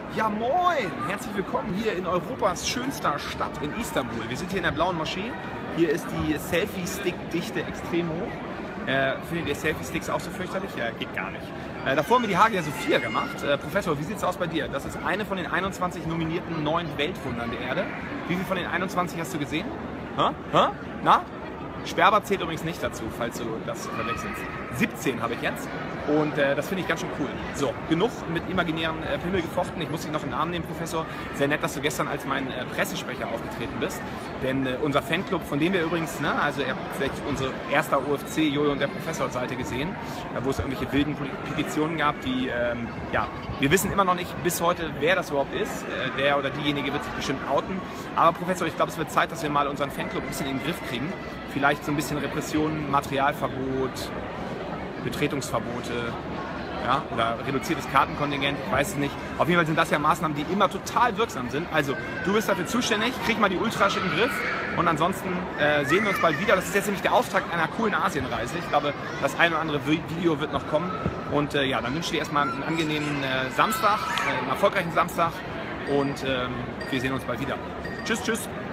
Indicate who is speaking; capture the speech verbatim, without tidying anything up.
Speaker 1: Ja moin! Herzlich willkommen hier in Europas schönster Stadt in Istanbul. Wir sind hier in der Blauen Moschee. Hier ist die Selfie-Stick-Dichte extrem hoch. Äh, findet ihr Selfie-Sticks auch so fürchterlich? Ja, geht gar nicht. Äh, davor haben wir die Hagia Sophia gemacht. Äh, Professor, wie sieht es aus bei dir? Das ist eine von den einundzwanzig nominierten neuen Weltwundern der Erde. Wie viele von den einundzwanzig hast du gesehen? Hä? Hä? Na? Sperber zählt übrigens nicht dazu, falls du das verwechselst. siebzehn habe ich jetzt und äh, das finde ich ganz schön cool. So, genug mit imaginären äh, Pimmel gefochten. Ich muss dich noch in den Arm nehmen, Professor. Sehr nett, dass du gestern als mein äh, Pressesprecher aufgetreten bist. Denn äh, unser Fanclub, von dem wir übrigens, ne, also ihr habt vielleicht unsere erste O F C Jojo und der Professor-Seite gesehen, äh, wo es irgendwelche wilden Petitionen gab, die, ähm, ja, wir wissen immer noch nicht bis heute, wer das überhaupt ist. Äh, der oder diejenige wird sich bestimmt outen. Aber Professor, ich glaube, es wird Zeit, dass wir mal unseren Fanclub ein bisschen in den Griff kriegen. Vielleicht so ein bisschen Repressionen, Materialverbot, Betretungsverbote, ja, oder reduziertes Kartenkontingent, ich weiß es nicht. Auf jeden Fall sind das ja Maßnahmen, die immer total wirksam sind. Also, du bist dafür zuständig, krieg mal die Ultrasch in den Griff und ansonsten äh, sehen wir uns bald wieder. Das ist jetzt nämlich der Auftakt einer coolen Asienreise. Ich glaube, das ein oder andere Video wird noch kommen. Und äh, ja, dann wünsche ich dir erstmal einen angenehmen äh, Samstag, äh, einen erfolgreichen Samstag und ähm, wir sehen uns bald wieder. Tschüss, tschüss!